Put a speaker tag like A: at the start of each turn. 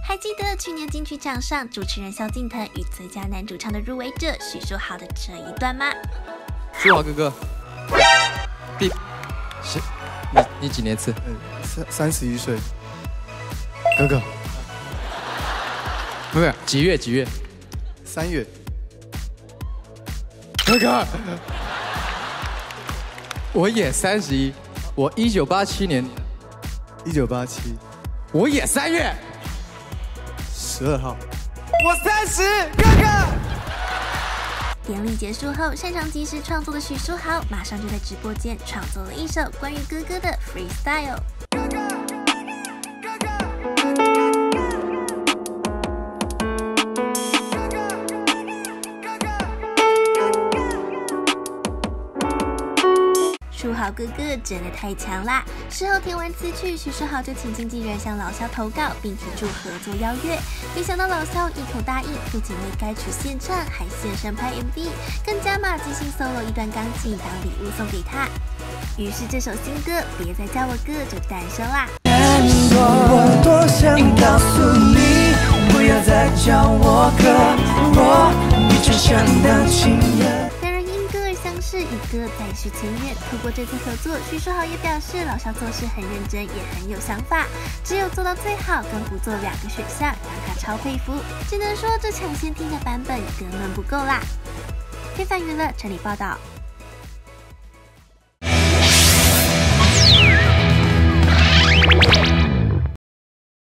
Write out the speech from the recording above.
A: 还记得去年金曲奖上主持人萧敬腾与最佳男主唱的入围者许书豪的这一段吗？
B: 书豪哥哥，你几年次
C: ？31岁。哥哥，
B: 不是几月
C: ？3月。
B: 哥哥，我也31，我1987年。
C: 1987。
B: 我也3月
C: 12号。
B: 我30，哥哥。
A: 典礼结束后，擅长即时创作的许书豪马上就在直播间创作了一首关于哥哥的 freestyle。书豪哥哥真的太强啦！事后填完词曲，许书豪就请经纪人向老萧投稿，并提出合作邀约。没想到老萧一口答应，不仅为该曲献唱，还现身拍 MV， 更加码即兴 solo 一段钢琴当礼物送给他。于是这首新歌《别再叫我哥》就诞生啦。
D: 我多想告诉你，不要再叫我哥，你就像当情人。
A: 是以歌再续前缘，透过这次合作，许书豪也表示老萧做事很认真，也很有想法，只有做到最好跟不做2个选项，让他超佩服。只能说这抢先听的版本根本不够啦。非凡娱乐整理报道。